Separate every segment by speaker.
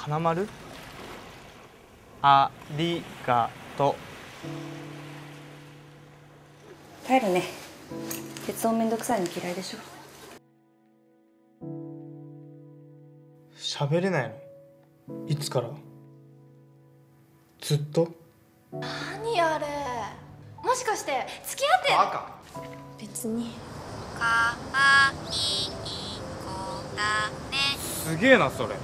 Speaker 1: 金丸、ありがと
Speaker 2: う。帰るね。鉄音めんどくさいの嫌いでしょ。
Speaker 1: 喋れないの？いつから？ずっと？
Speaker 3: 何あれ、もしかして付き合って？
Speaker 1: バカ。
Speaker 3: 別に。
Speaker 4: かわいい子だね。
Speaker 1: すげえなそれ。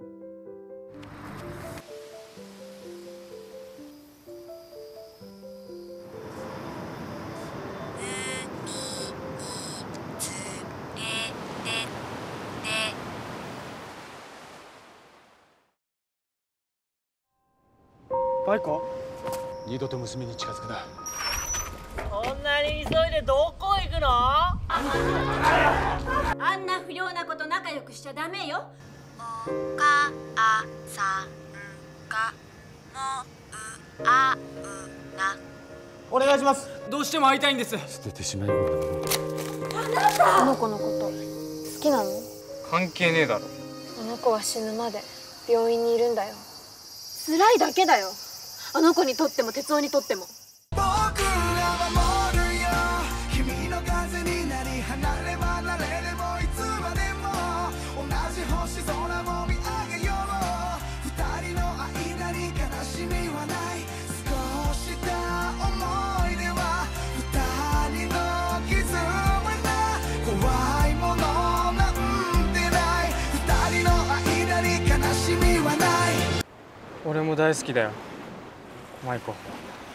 Speaker 1: バイコ？
Speaker 5: 二度と娘に近づくな。
Speaker 6: そんなに急いでどこ行くの？
Speaker 7: あんな不良な子と仲良くしちゃダメよ。
Speaker 4: お母さんがもうあうな。
Speaker 1: お願いします。どうしても会いたいんです。
Speaker 5: 捨ててしまえば。
Speaker 3: あの子のこと好きなの？
Speaker 1: 関係ねえだろ。
Speaker 3: あの子は死ぬまで病院にいるんだよ。辛いだけだよ、あの子にとっても哲夫にとっても。
Speaker 8: 僕らは守るよ、君の風になり離れ離れでもいつまでも同じ星空も見上げよう。二人の間に悲しみはない、少した思い出は二人の絆。怖いものなんてない、二人の間に悲しみはない。
Speaker 1: 俺も大好きだよ、舞子。